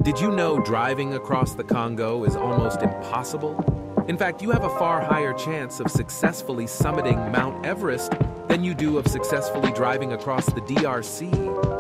Did you know driving across the Congo is almost impossible? In fact, you have a far higher chance of successfully summiting Mount Everest than you do of successfully driving across the DRC.